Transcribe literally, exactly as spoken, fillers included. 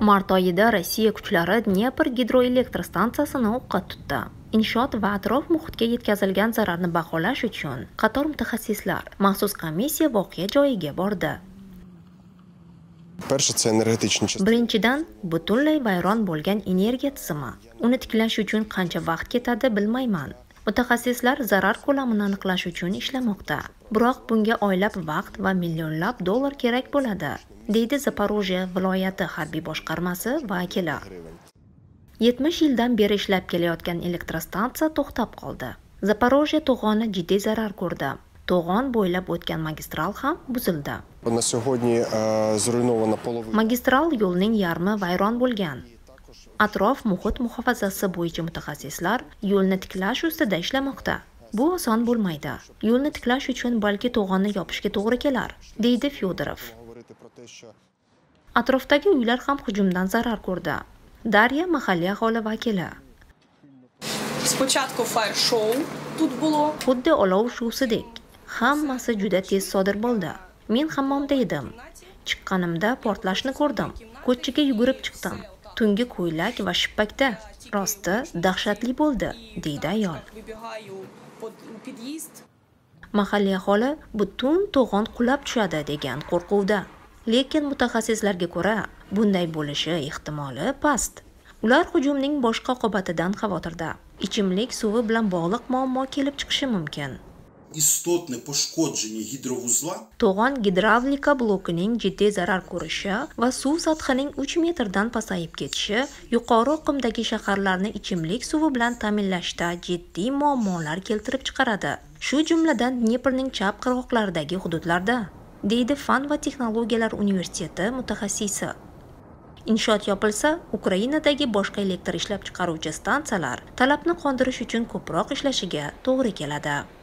Mart oyida Rossiya kuchlari Dnepr gidroelektr stansiyasini o'qqa tutdi. Inshoot va atrof muhitga yetkazilgan zararni baholash uchun qator mutaxassislar maxsus komissiya voqea joyiga bordi. Birinchidan, butunlay vayron bo'lgan energiya tizimi. Uni tiklash uchun qancha vaqt ketadi bilmayman. Mutaxassislar zarar ko'lamini aniqlash uchun ishlamoqda. Biroq bunga oylab vaqt va millionlab dollar kerak bo'ladi, deydi Zaporojye viloyati harbiy boshqarmasi vakili. yetmish yildan beri ishlab kelayotgan elektrostansiya to'xtab qoldi. Zaporojye to'g'oni jiddiy zarar ko'rdi. To'g'on bo'ylab o'tgan magistral ham buzildi. Magistral yo'lning yarmi vayron bo'lgan. Atrof muhit muhofazasi bo'yicha mutaxassislar yo'lni tiklash ustida ishlamoqda. Bu oson bo'lmaydi. Yo'lni tiklash uchun balki to'g'onni yopishga to'g'ri kelar, deydi Fyodorov. Atrofdagi uylar ham hujumdan zarar ko'rdi. Darya mahalliy aholi vakili. Xuddi olov shusidek. Hammasi juda tez sodir bo'ldi. Men hammomda edim. Chiqqanimda portlashni ko'rdim. Ko'chaga yugurib chiqdim. Tungi ko'ylak va shippakda. Rosti dahshatli bo'ldi, deydi ayol. Mahalliy aholi butun to'g'on qulab tushadi degan qo'rquvda. Lekin mutaxassislarga ko'ra, bunday bo'lishi ehtimoli past. Ular hujumning boshqa oqibatidan xavotirda. Ichimlik suvi bilan bog'liq muammo kelib chiqishi mumkin. To'g'on gidravlika blokining jiddiy zarar ko'rishi va suv sathining uch metrdan pasayib ketishi yuqori oqimdagi shaharlarni ichimlik suvi bilan ta'minlashda jiddiy muammolar keltirib chiqaradi. Shu jumladan Dneprning chap qirg'oqlaridagi hududlarda, deydi Fan va texnologiyalar universiteti mutaxassisi. Inshoot yopilsa, Ukrainadagi boshqa elektr ishlab chiqaruvchi stansiyalar talabni qondirish uchun ko'proq ishlashiga to'g'ri keladi.